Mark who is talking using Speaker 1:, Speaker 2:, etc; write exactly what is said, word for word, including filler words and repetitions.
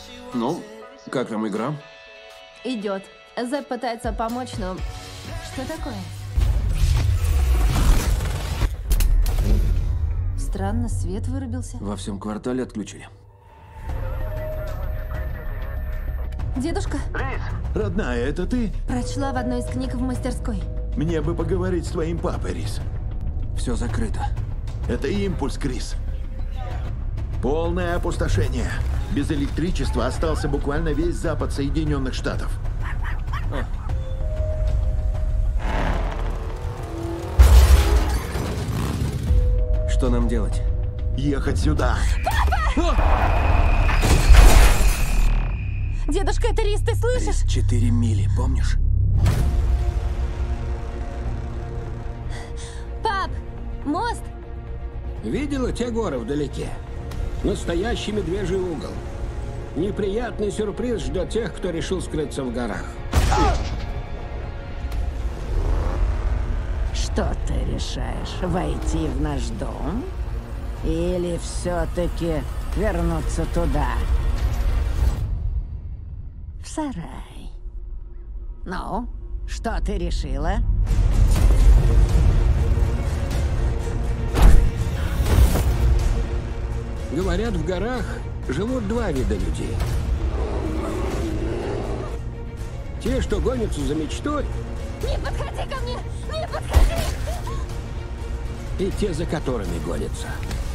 Speaker 1: Ну, как там игра?
Speaker 2: Идет. Зэп пытается помочь, но... Что такое? Странно, свет вырубился.
Speaker 1: Во всем квартале отключили.
Speaker 2: Дедушка,
Speaker 3: Родная, это ты?
Speaker 2: прочла в одной из книг в мастерской.
Speaker 3: Мне бы поговорить с твоим папой, Рис.
Speaker 1: Все закрыто.
Speaker 3: Это импульс, Крис. Полное опустошение. Без электричества остался буквально весь запад Соединенных Штатов.
Speaker 1: Что нам делать?
Speaker 3: Ехать сюда.
Speaker 2: Дедушка, это Рис, ты слышишь?
Speaker 1: Рис, четыре мили, помнишь?
Speaker 2: Пап, мост!
Speaker 4: Видела те горы вдалеке? Настоящий медвежий угол. Неприятный сюрприз ждет тех, кто решил скрыться в горах.
Speaker 5: Что ты решаешь, войти в наш дом? Или все-таки вернуться туда? В сарай. Ну, что ты решила?
Speaker 4: Говорят, в горах живут два вида людей. Те, что гонятся за мечтой,
Speaker 2: Не подходи ко мне! Не подходи!
Speaker 4: и те, за которыми гонятся.